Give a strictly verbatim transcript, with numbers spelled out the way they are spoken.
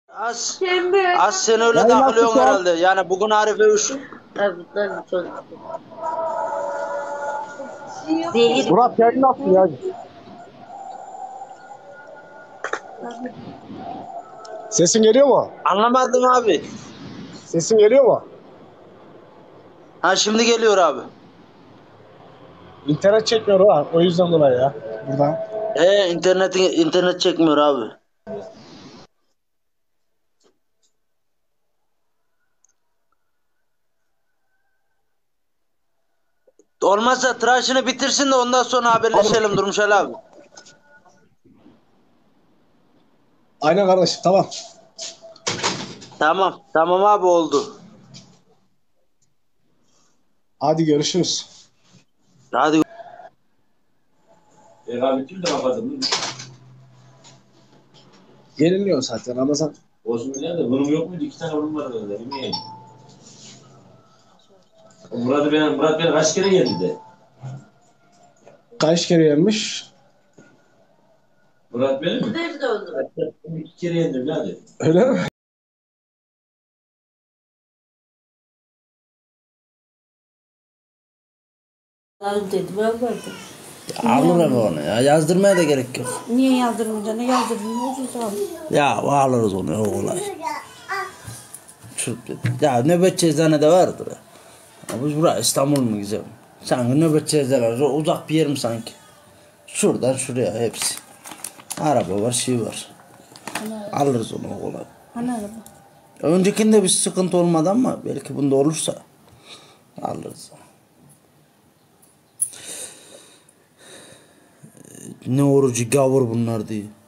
Az, az sen öyle Yayın takılıyorsun açtık herhalde. Yani bugün Arife üç. Tabii tabii çok. Murat yayın nasıl ya? Sesin geliyor mu? Anlamadım abi. Sesin geliyor mu? Ha şimdi geliyor abi. İnternet çekmiyor ha. O yüzden dolayı ya. Buradan. He internet internet çekmiyor abi. Olmazsa tıraşını bitirsin de ondan sonra haberleşelim Durmuşal abi. Aynen kardeşim, tamam. Tamam. Tamam abi oldu. Hadi görüşürüz. Hadi. Rekabetçi de kapatalım. Yeniliyor zaten Ramazan. Olsun bile de bunun yok muydu? İki tane bunun vardı orada. Bilmiyorum. Murat'ı ben, Murat beni kaç kere yendi de. Kaç kere yenmiş? Murat beni mi? Nerede oldu? İki kere yendim hadi. Öyle mi? Al dedi ben vardım. Alırım onu ya. Yazdırmaya da gerek yok. Niye yazdırmayacaksın? Yazdırın. Ucuz al. Ya alırız onu o kolay. Şu, ya nöbetçi eczane de vardır. Ya bu burası İstanbul mu güzel? Sanki nöbetçi eczaneler uzak bir yer mi sanki? Şuradan şuraya hepsi. Araba var, şey var. Alırız onu o kolay. Anladım. Öncekinde bir sıkıntı olmadı ama belki bunda olursa alırız. Ne orucu gavur bunlar diye.